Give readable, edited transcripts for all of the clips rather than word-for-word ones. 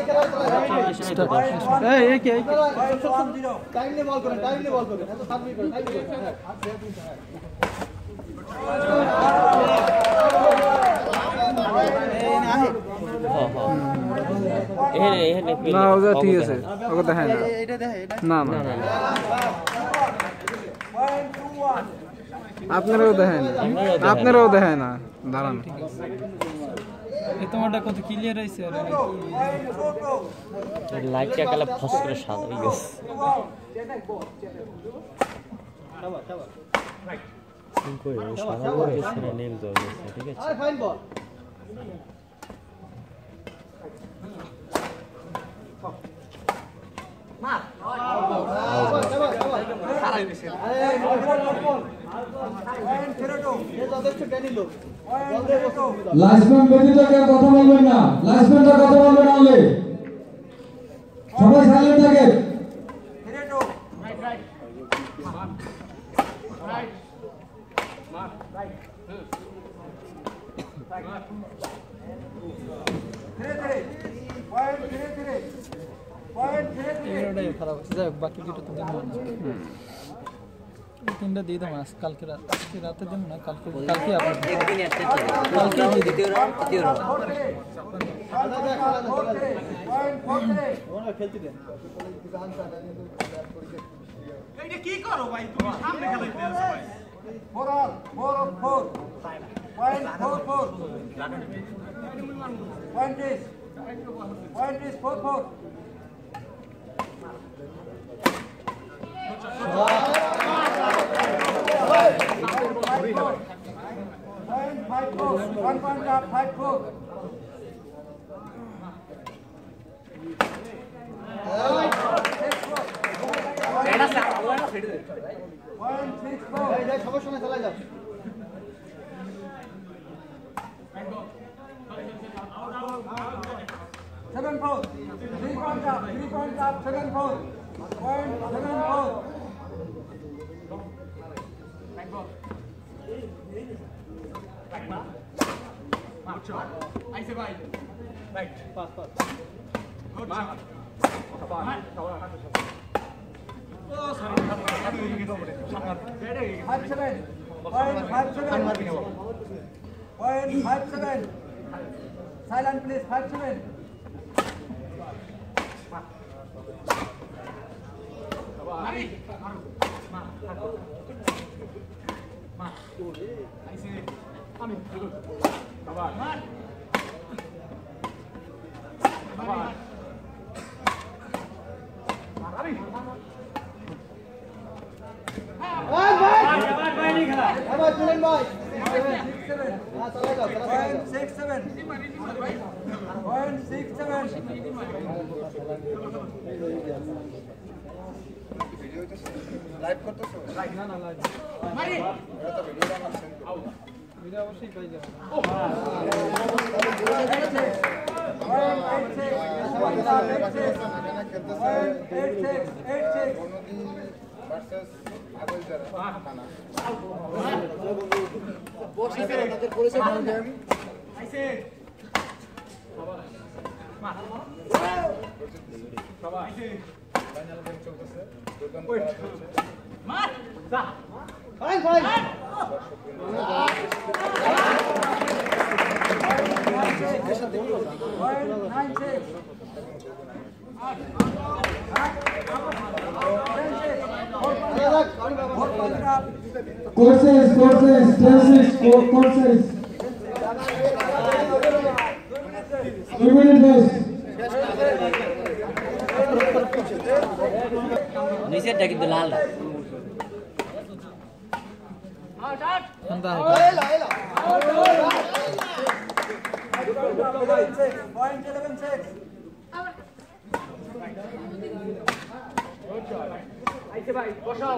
না ওটা ঠিক আছে ওকে দেখায় না না না আপনারাও দেখায় না দাঁড়ান তোমারটা কত ক্লিয়ার হইছে আর লাইটটা কালা ফস করে সাদা হয়ে গেছে কই সাদা করে সেটা নীল জল আছে ঠিক আছে আর ফাইন বল মার সারা হইছে লাইসম্যান ব্যতীত কেউ কথা বলবেন না লাইসম্যানটা কথা বলবেন না হলে সবাই সাইলেন্ট থাকে বাকি দুটো তো তিনটা দিয়ে দাও আজ কালকে রাতে দেব না কালকে একদিন একটা কালকে দ্বিতীয় রাউন্ড তৃতীয় রাউন্ড ওরা খেলতে দেন এইটা কি করো ভাই তুমি সামনে খেলাইতে আছো ভাই 4 পয়েন্ট 4 1 point up 5-4 এটা ওটা ফেড দে 1-6-4 এই যাই সবার সঙ্গে চলে যাও 7-4 3 point up 7-4 point 7-4 I say right. Right. Pass. Good shot. Oh, sorry. 5-7. Point 5-7. Silent please. 5-7. I say. Good. Come on. Live করতেছো না না লাইভ মারি এটা তো ভিডিও বানাচ্ছেন ভিডিও অবশ্যই পাই যাবে Courses, 2 minutes. নিচেরটা কিন্তু লাল ভাই বসাও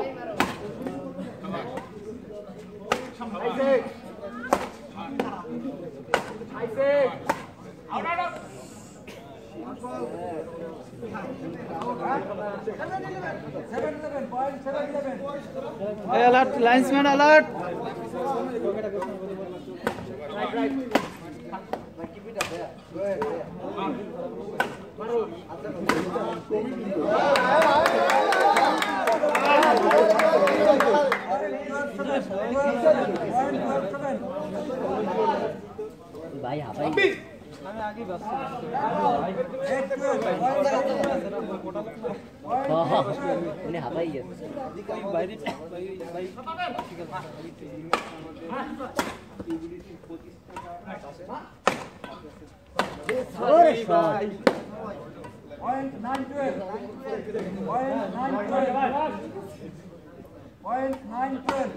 alert linesman alert right keep it up there go ahead भाई हाफाई आगे बस उन्हें हाफाई है বাইরে ভাই Point 912. Point 912.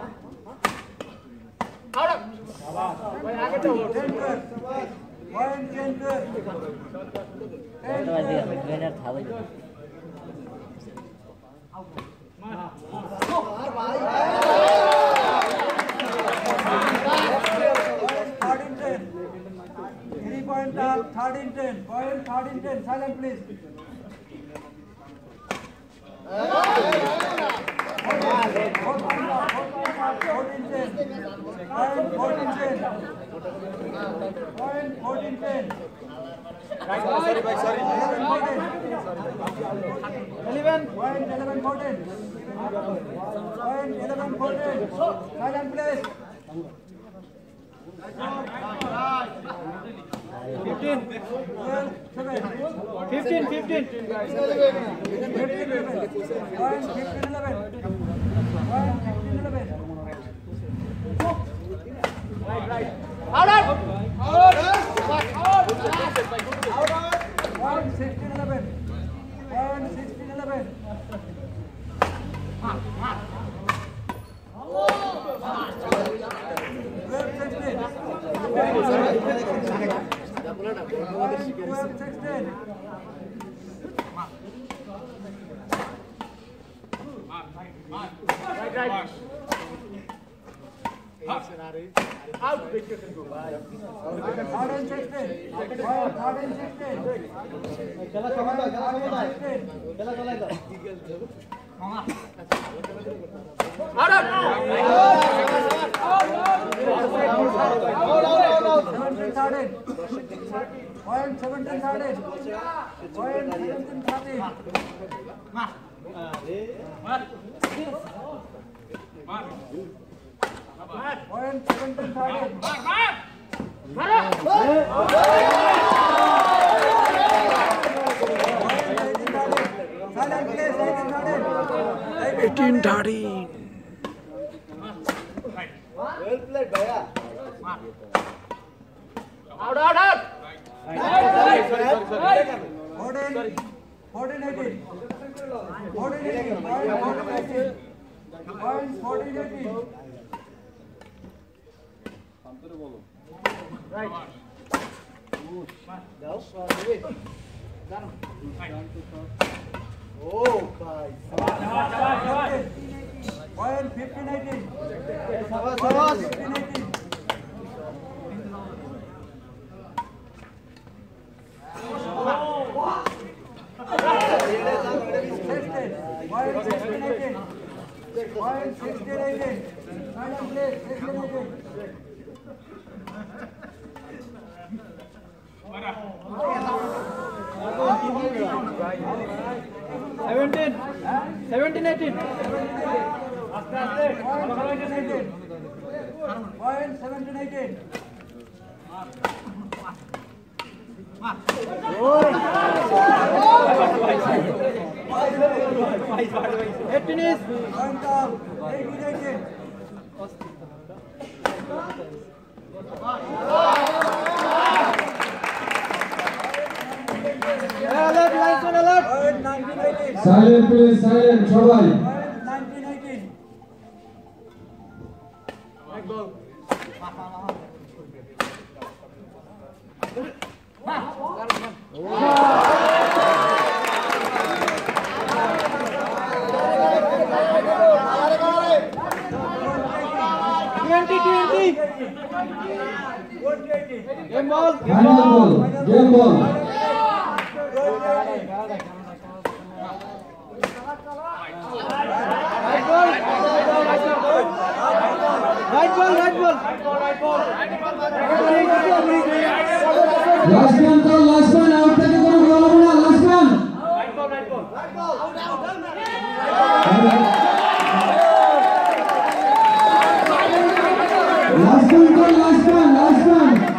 Out of. Point 1012. Point 1012. Trainer था भाई Point 13-10. Point 13-10. Silent, please. Point 14-10. sorry 11 Point 11-14. Point 11-14. Silent, please. 15 Point 15-11. Point 15-11. Right. Out. Point 16-11. Point 16-11. Point 17-13. Point 17-13. Point 17-13. Silent, please. 18-13 Well played, Bhaiya. Out. 14-18. Point 14-18. Right. Oh, guys. Point 15-18. 15-18. Point 16-18. Point 16-18. Final place, 16-18. Seventeen, 18. Point 17-18. 18 is Point of 18-18. alert, linesman alert. Point 19-18. Silent, please. Silent. সবাই Point 19-18. Right ball. Game ball. Final ball game ball Right ball. Last man out থেকে কোনো বল হবে না last man Last one.